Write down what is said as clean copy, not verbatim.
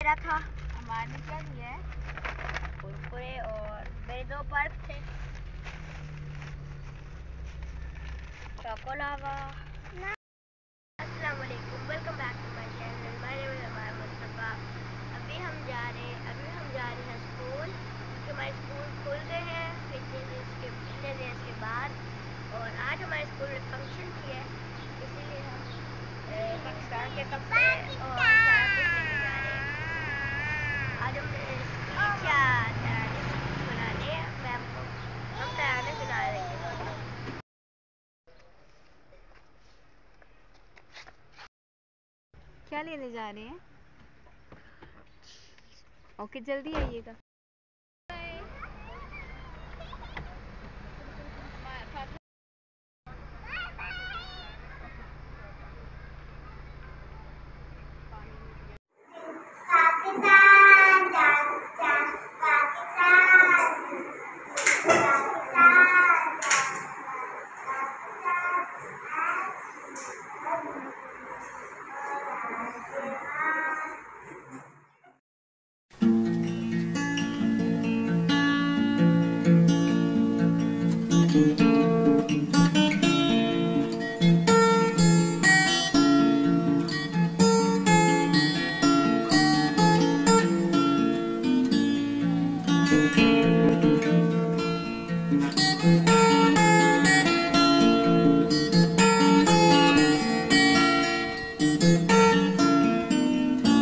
मेरा था, हमारे क्या दिया है कुरकुरे और मेरे 2 पर्क थे, चोकोलावा। अस्सलाम वालेकुम, welcome back to my channel. My name is Amar Mustafa. अभी हम जा रहे हैं स्कूल, क्योंकि हमारे स्कूल खुल गए हैं पिछले दिन के बाद। और आज हमारे स्कूल में फंक्शन भी है, इसीलिए हम पाकिस्तान के कपड़े और सारा कुछ लेने जा रहे हैं। आज हम तराने सुनाने हैं मैम को, हम तराने सुना देंगे दोनों। क्या लेने जा रहे हैं? ओके, जल्दी आइएगा।